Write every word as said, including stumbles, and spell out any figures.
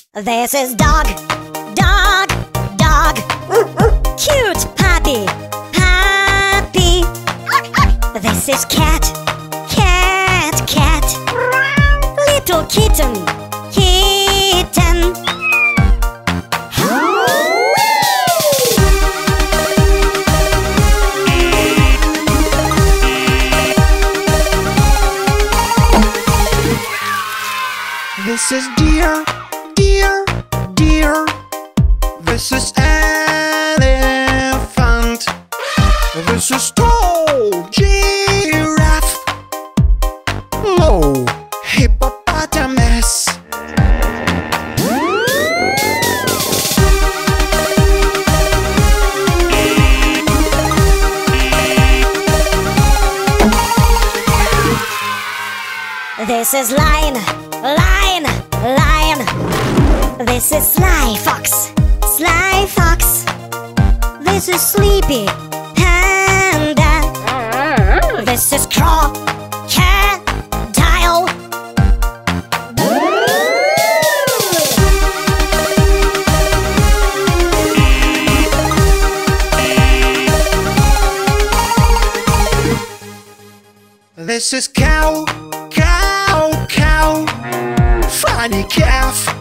This is dog, dog, dog. Cute puppy, puppy. This is cat, cat, cat. Little kitten, kitten. This is deer, deer, deer. This is elephant. This is tall giraffe. Low hippopotamus. This is lion, lion, lion. This is sly fox, sly fox. This is sleepy panda. This is crocodile. This is cow, cow, cow. Funny calf.